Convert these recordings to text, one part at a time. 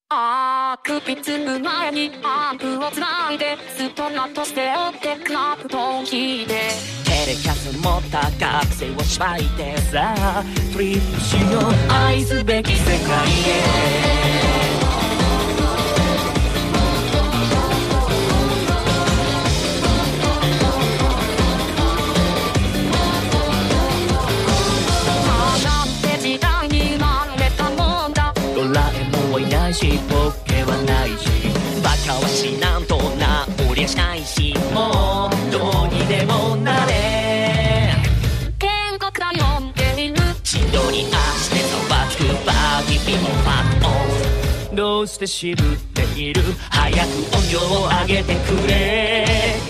首つむ前にアンプをつないでストナとして追ってクラプトン弾いてテレキャス持った学生をしばいてさトリップしよう愛すべき世界へポケはないしバカはしなんとなおりゃしないしもうどうにでもなれ喧嘩くらい飲んでいる千鳥足で騒つくバーギビもファンオンどうして渋っている早く音量を上げてくれ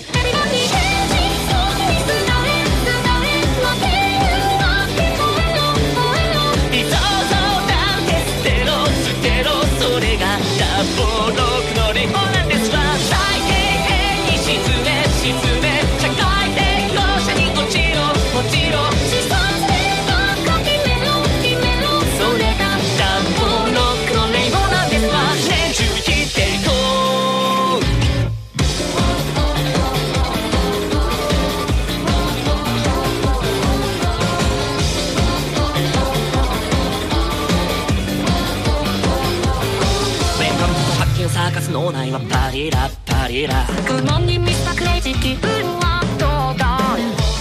それがダボロクのレモなんですわ最底辺に沈め沈め社会的強者に落ちろ落ちろ自殺でばっか決めろ決めろそれがダボロクのレモなんですわ年中生きていこうサーカスの内はパリラパリラ雲に見たクレイジー気分はどうだ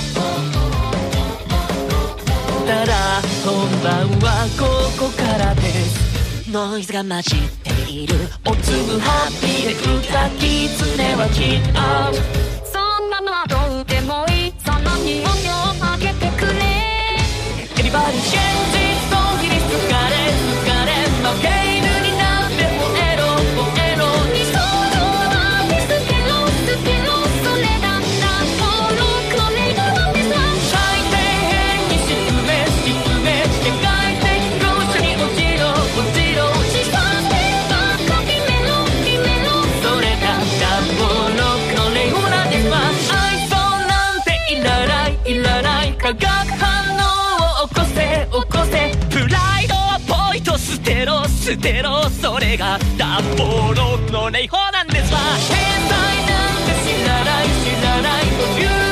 ただ本番はここからですノイズが混じっているおつむハッピーで歌キツネはキッアウトそんなのはどうでもいいさらに音量上げてくれエビバディ現実逃避に疲れ疲れ負け犬になって燃えろ燃えろ理想は見つけろ捨てろそれだった登録のレイドなんですわ最底辺に沈め沈め世界的強者に落ちろ落ちろ自殺でばっか決めろ決めろそれがダボロクのレイドなんですわ愛想なんていらないいらない化学反応を起こせ起こせプライドはポイと捨てろ捨てろそれがダボロクのレイホなんですわ天才なんて知らない知らない